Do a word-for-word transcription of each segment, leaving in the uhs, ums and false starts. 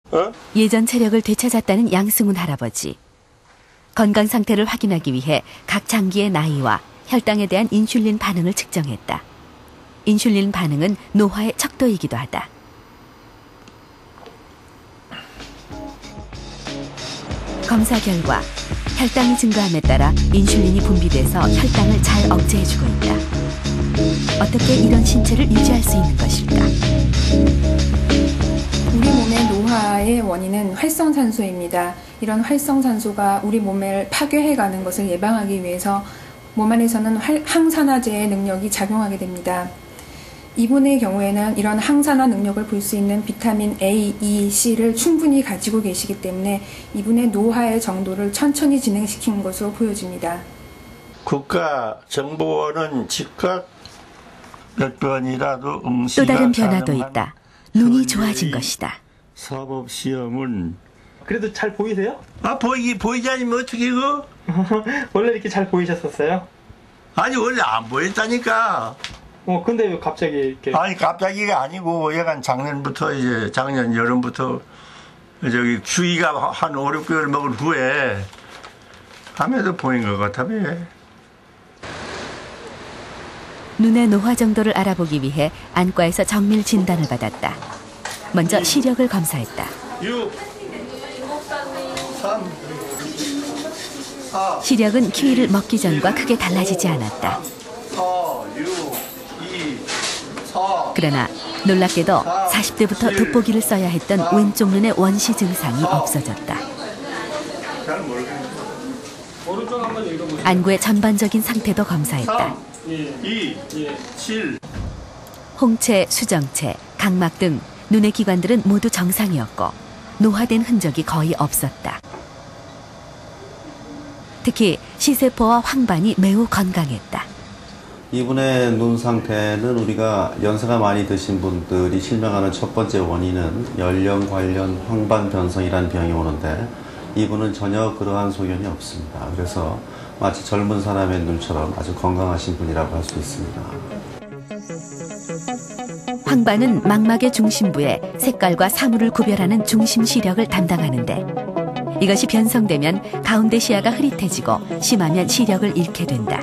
어? 예전 체력을 되찾았다는 양승훈 할아버지. 건강 상태를 확인하기 위해 각 장기의 나이와 혈당에 대한 인슐린 반응을 측정했다. 인슐린 반응은 노화의 척도이기도 하다. 검사 결과 혈당이 증가함에 따라 인슐린이 분비돼서 혈당을 잘 억제해주고 있다. 어떻게 이런 신체를 유지할 수 있는 것일까? 우리 몸의 노화의 원인은 활성산소입니다. 이런 활성산소가 우리 몸을 파괴해가는 것을 예방하기 위해서 몸 안에서는 항산화제의 능력이 작용하게 됩니다. 이분의 경우에는 이런 항산화 능력을 볼 수 있는 비타민 A, E, C를 충분히 가지고 계시기 때문에 이분의 노화의 정도를 천천히 진행시킨 것으로 보여집니다. 국가정보원은 즉각 몇 번이라도 또 다른 변화도 있다. 눈이 좋아진 것이다. 사법시험은 그래도 잘 보이세요? 아 보이기 보이지 않으면 어떻게 이거? 원래 이렇게 잘 보이셨었어요? 아니 원래 안 보였다니까. 어 근데 왜 갑자기 이렇게? 아니 갑자기가 아니고 약간 작년부터 이제 작년 여름부터 저기 주의가 한 오, 육 개월 먹은 후에 밤에도 보인 것 같아요. 눈의 노화 정도를 알아보기 위해 안과에서 정밀 진단을 받았다. 먼저 시력을 검사했다. 육, 삼, 사, 시력은 키위를 먹기 전과 크게 달라지지 않았다. 사, 육, 이, 사. 그러나 놀랍게도 사십 대부터 돋보기를 써야 했던 왼쪽 눈의 원시 증상이 없어졌다. 안구의 전반적인 상태도 검사했다. 이, 칠. 홍채, 수정체, 각막 등 눈의 기관들은 모두 정상이었고 노화된 흔적이 거의 없었다. 특히 시세포와 황반이 매우 건강했다. 이분의 눈 상태는 우리가 연세가 많이 드신 분들이 실명하는 첫 번째 원인은 연령 관련 황반 변성이라는 병이 오는데 이분은 전혀 그러한 소견이 없습니다. 그래서 마치 젊은 사람의 눈처럼 아주 건강하신 분이라고 할 수 있습니다. 황반은 망막의 중심부에 색깔과 사물을 구별하는 중심 시력을 담당하는데 이것이 변성되면 가운데 시야가 흐릿해지고 심하면 시력을 잃게 된다.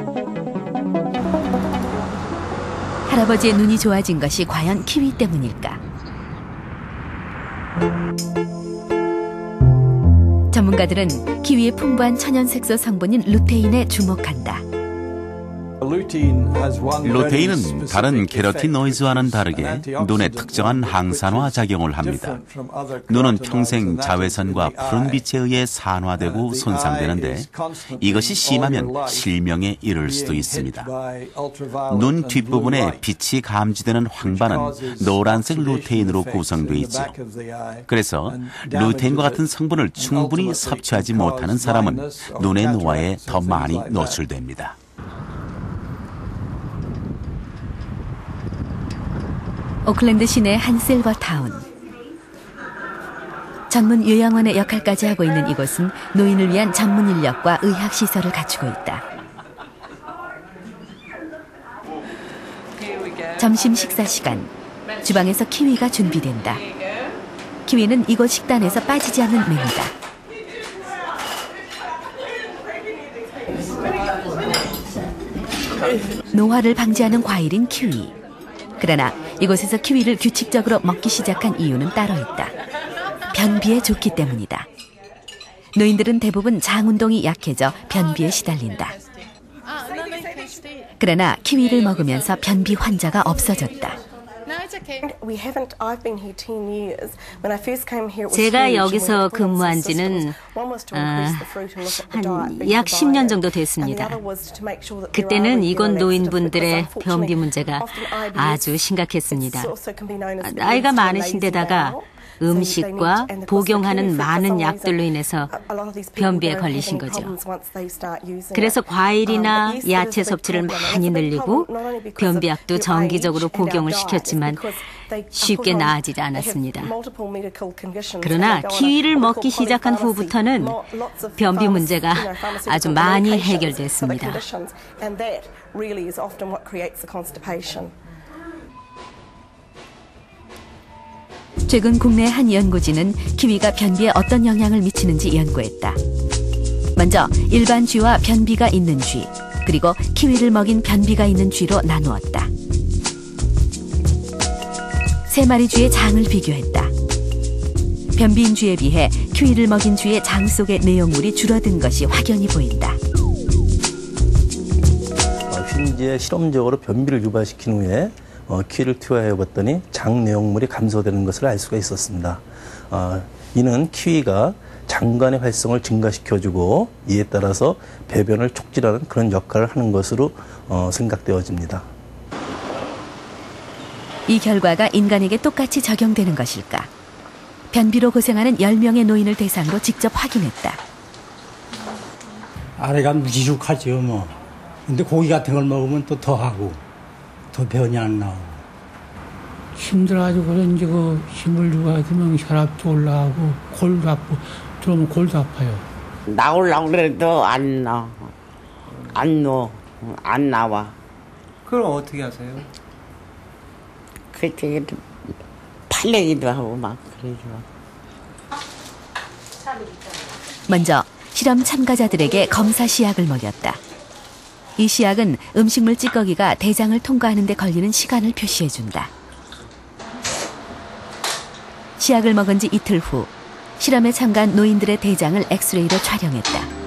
할아버지의 눈이 좋아진 것이 과연 키위 때문일까? 전문가들은 키위의 풍부한 천연색소 성분인 루테인에 주목한다. 루테인은 다른 케로티노이드와는 다르게 눈에 특정한 항산화 작용을 합니다. 눈은 평생 자외선과 푸른 빛에 의해 산화되고 손상되는데 이것이 심하면 실명에 이를 수도 있습니다. 눈 뒷부분에 빛이 감지되는 황반은 노란색 루테인으로 구성되어 있죠. 그래서 루테인과 같은 성분을 충분히 섭취하지 못하는 사람은 눈의 노화에 더 많이 노출됩니다. 오클랜드 시내 한 실버타운. 전문 요양원의 역할까지 하고 있는 이곳은 노인을 위한 전문 인력과 의학시설을 갖추고 있다. 점심 식사 시간, 주방에서 키위가 준비된다. 키위는 이곳 식단에서 빠지지 않는 메뉴다. 노화를 방지하는 과일인 키위. 그러나 이곳에서 키위를 규칙적으로 먹기 시작한 이유는 따로 있다. 변비에 좋기 때문이다. 노인들은 대부분 장 운동이 약해져 변비에 시달린다. 그러나 키위를 먹으면서 변비 환자가 없어졌다. 제가 여기서 근무한 지는 아, 한 약 십 년 정도 됐습니다. 그때는 이곳 노인분들의 변비 문제가 아주 심각했습니다. 나이가 많으신 데다가 음식과 복용하는 많은 약들로 인해서 변비에 걸리신 거죠. 그래서 과일이나 야채 섭취를 많이 늘리고 변비약도 정기적으로 복용을 시켰지만 쉽게 나아지지 않았습니다. 그러나 키위를 먹기 시작한 후부터는 변비 문제가 아주 많이 해결됐습니다. 최근 국내 한 연구진은 키위가 변비에 어떤 영향을 미치는지 연구했다. 먼저 일반 쥐와 변비가 있는 쥐, 그리고 키위를 먹인 변비가 있는 쥐로 나누었다. 세 마리 쥐의 장을 비교했다. 변비인 쥐에 비해 키위를 먹인 쥐의 장 속의 내용물이 줄어든 것이 확연히 보인다. 흰지에 실험적으로 변비를 유발시킨 후에 어, 키위를 투여해 봤더니 장 내용물이 감소되는 것을 알 수가 있었습니다. 어, 이는 키위가 장관의 활성을 증가시켜주고 이에 따라서 배변을 촉진하는 그런 역할을 하는 것으로 어, 생각되어집니다. 이 결과가 인간에게 똑같이 적용되는 것일까? 변비로 고생하는 열 명의 노인을 대상으로 직접 확인했다. 아래가 무지룩하죠 뭐. 근데 고기 같은 걸 먹으면 또 더하고 더 변이 안 나오고. 힘들어가지고 이제 그 힘을 주고 하면 혈압도 올라가고 골도 아프고 들어오면 골도 아파요. 나오려고 그래도 안 나. 안 넣어. 안 나와. 그럼 어떻게 하세요? 그렇게 팔레기도 하고 막 그러죠. 먼저 실험 참가자들에게 검사 시약을 먹였다. 이 시약은 음식물 찌꺼기가 대장을 통과하는 데 걸리는 시간을 표시해준다. 시약을 먹은 지 이틀 후 실험에 참가한 노인들의 대장을 엑스레이로 촬영했다.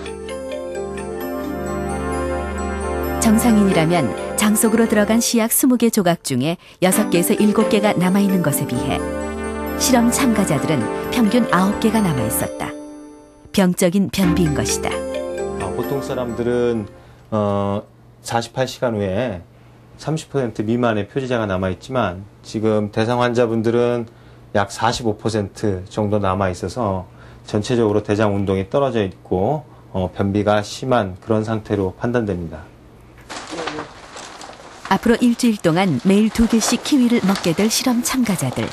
정상인이라면 장 속으로 들어간 시약 스무 개 조각 중에 여섯 개에서 일곱 개가 남아있는 것에 비해 실험 참가자들은 평균 아홉 개가 남아있었다. 병적인 변비인 것이다. 보통 사람들은 어, 사십팔 시간 후에 삼십 퍼센트 미만의 표지자가 남아있지만 지금 대상 환자분들은 약 사십오 퍼센트 정도 남아있어서 전체적으로 대장 운동이 떨어져 있고 어, 변비가 심한 그런 상태로 판단됩니다. 앞으로 일주일 동안 매일 두 개씩 키위를 먹게 될 실험 참가자들.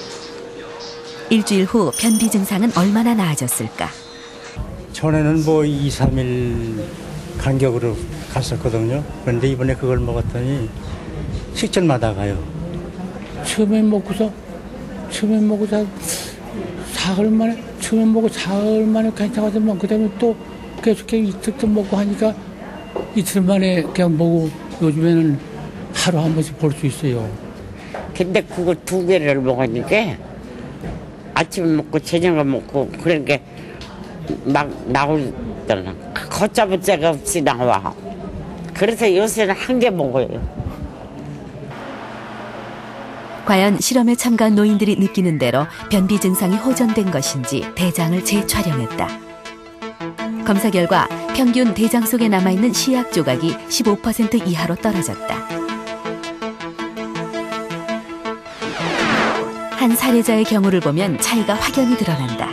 일주일 후 변비 증상은 얼마나 나아졌을까? 전에는 뭐 이, 삼 일 간격으로 갔었거든요. 그런데 이번에 그걸 먹었더니 식전마다 가요. 처음에 먹고서 처음에 먹고서 사흘 만에 처음에 먹고 사흘 만에 괜찮아지면 그다음에 또 계속 이틀도 먹고 하니까 이틀 만에 그냥 먹고 요즘에는 하루 한 번씩 볼 수 있어요. 근데 그거 두 개를 먹으니까 아침에 먹고 저녁에 먹고 그런 게 막 나오잖아. 걷잡을 데가 없이 나와. 그래서 요새는 한 개 먹어요. 과연 실험에 참가한 노인들이 느끼는 대로 변비 증상이 호전된 것인지 대장을 재촬영했다. 검사 결과 평균 대장 속에 남아있는 시약 조각이 십오 퍼센트 이하로 떨어졌다. 한 사례자의 경우를 보면 차이가 확연히 드러난다.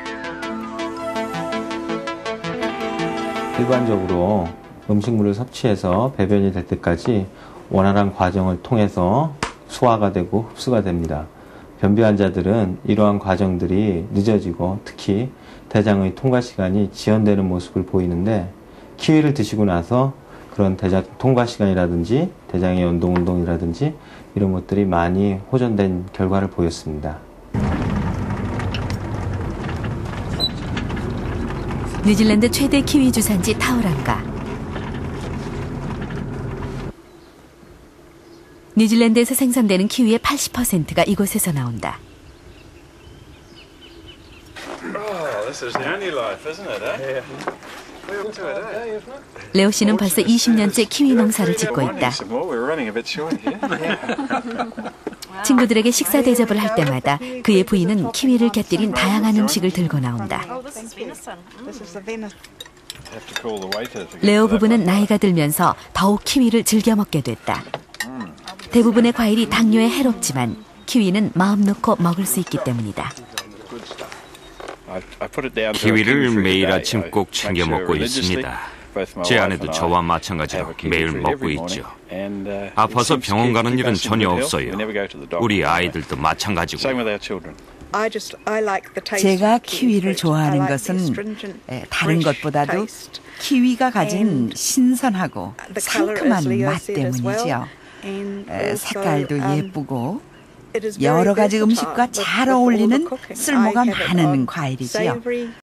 일반적으로 음식물을 섭취해서 배변이 될 때까지 원활한 과정을 통해서 소화가 되고 흡수가 됩니다. 변비 환자들은 이러한 과정들이 늦어지고 특히 대장의 통과 시간이 지연되는 모습을 보이는데 키위를 드시고 나서 그런 대장 통과 시간이라든지 대장의 연동 운동이라든지 이런 것들이 많이 호전된 결과를 보였습니다. 뉴질랜드 최대 키위 주산지 타우랑가. 뉴질랜드에서 생산되는 키위의 팔십 퍼센트가 이곳에서 나온다. 레오 씨는 벌써 이십 년째 키위 농사를 짓고 있다. 친구들에게 식사 대접을 할 때마다 그의 부인은 키위를 곁들인 다양한 음식을 들고 나온다. 레오 부부는 나이가 들면서 더욱 키위를 즐겨 먹게 됐다. 대부분의 과일이 당뇨에 해롭지만 키위는 마음 놓고 먹을 수 있기 때문이다. 키위를 매일 아침 꼭 챙겨 먹고 있습니다. 제 아내도 저와 마찬가지로 매일 먹고 있죠. 아파서 병원 가는 일은 전혀 없어요. 우리 아이들도 마찬가지고. 제가 키위를 좋아하는 것은 다른 것보다도 키위가 가진 신선하고 상큼한 맛 때문이죠. 색깔도 예쁘고 여러 가지 음식과 잘 어울리는 쓸모가 많은 과일이지요.